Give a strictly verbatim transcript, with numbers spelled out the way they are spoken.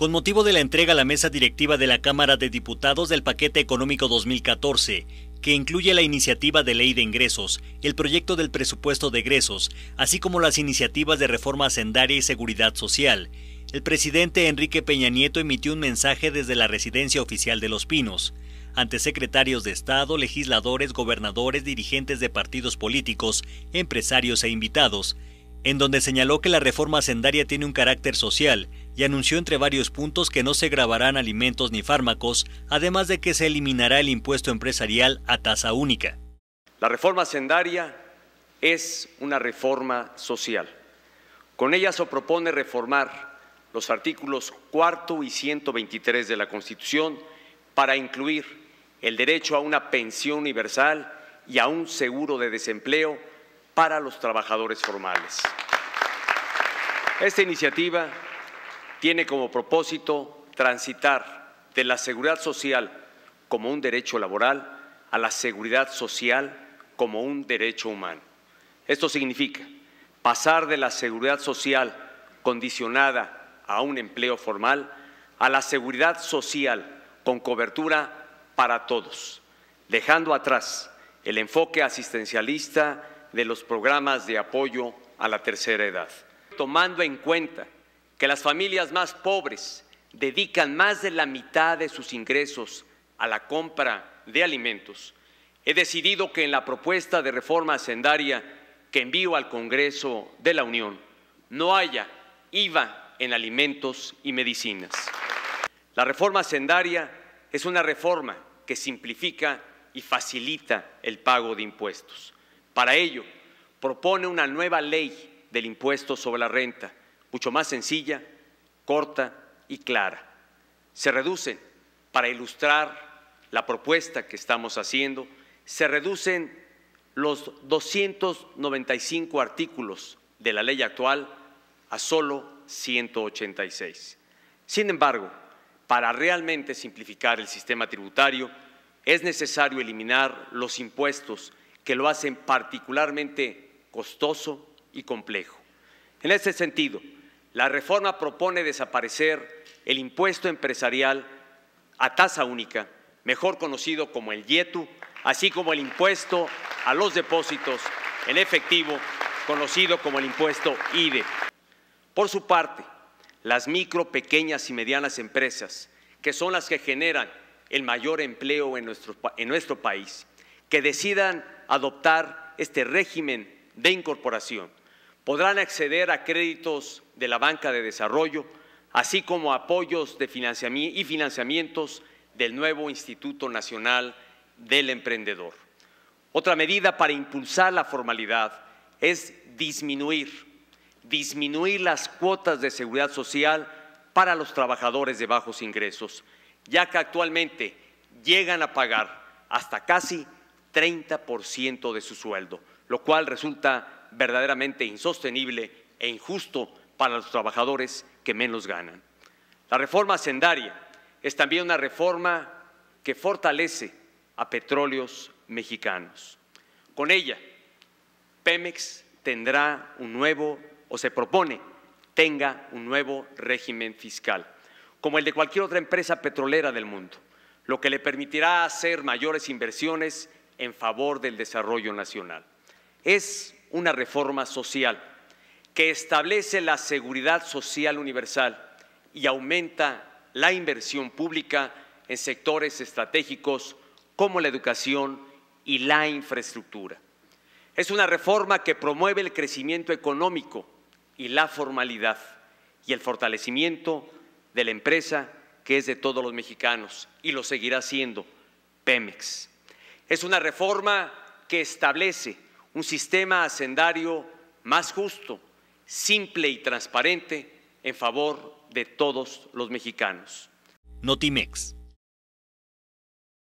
Con motivo de la entrega a la mesa directiva de la Cámara de Diputados del Paquete Económico dos mil catorce, que incluye la iniciativa de ley de ingresos, el proyecto del presupuesto de egresos, así como las iniciativas de reforma hacendaria y seguridad social, el presidente Enrique Peña Nieto emitió un mensaje desde la residencia oficial de Los Pinos, ante secretarios de Estado, legisladores, gobernadores, dirigentes de partidos políticos, empresarios e invitados, en donde señaló que la reforma hacendaria tiene un carácter social y anunció entre varios puntos que no se gravarán alimentos ni fármacos, además de que se eliminará el impuesto empresarial a tasa única. La reforma hacendaria es una reforma social. Con ella se propone reformar los artículos cuarto y ciento veintitrés de la Constitución para incluir el derecho a una pensión universal y a un seguro de desempleo para los trabajadores formales. Esta iniciativa tiene como propósito transitar de la seguridad social como un derecho laboral a la seguridad social como un derecho humano. Esto significa pasar de la seguridad social condicionada a un empleo formal a la seguridad social con cobertura para todos, dejando atrás el enfoque asistencialista de los programas de apoyo a la tercera edad. Tomando en cuenta que las familias más pobres dedican más de la mitad de sus ingresos a la compra de alimentos, he decidido que en la propuesta de reforma hacendaria que envío al Congreso de la Unión no haya I V A en alimentos y medicinas. La reforma hacendaria es una reforma que simplifica y facilita el pago de impuestos. Para ello, propone una nueva ley del impuesto sobre la renta, mucho más sencilla, corta y clara. Se reducen, para ilustrar la propuesta que estamos haciendo, se reducen los doscientos noventa y cinco artículos de la ley actual a solo ciento ochenta y seis. Sin embargo, para realmente simplificar el sistema tributario, es necesario eliminar los impuestos que lo hacen particularmente costoso y complejo. En este sentido, la reforma propone desaparecer el impuesto empresarial a tasa única, mejor conocido como el IETU, así como el impuesto a los depósitos en efectivo, conocido como el impuesto I D E. Por su parte, las micro, pequeñas y medianas empresas, que son las que generan el mayor empleo en nuestro, en nuestro país, que decidan adoptar este régimen de incorporación, podrán acceder a créditos de la banca de desarrollo, así como apoyos de financiamiento y financiamientos del nuevo Instituto Nacional del Emprendedor. Otra medida para impulsar la formalidad es disminuir, disminuir las cuotas de seguridad social para los trabajadores de bajos ingresos, ya que actualmente llegan a pagar hasta casi treinta por ciento de su sueldo, lo cual resulta verdaderamente insostenible e injusto para los trabajadores que menos ganan. La reforma hacendaria es también una reforma que fortalece a Petróleos Mexicanos. Con ella, Pemex tendrá un nuevo, o se propone, tenga un nuevo régimen fiscal, como el de cualquier otra empresa petrolera del mundo, lo que le permitirá hacer mayores inversiones en favor del desarrollo nacional. Es una reforma social que establece la seguridad social universal y aumenta la inversión pública en sectores estratégicos como la educación y la infraestructura. Es una reforma que promueve el crecimiento económico y la formalidad y el fortalecimiento de la empresa que es de todos los mexicanos y lo seguirá siendo, Pemex. Es una reforma que establece un sistema hacendario más justo, simple y transparente en favor de todos los mexicanos. Notimex.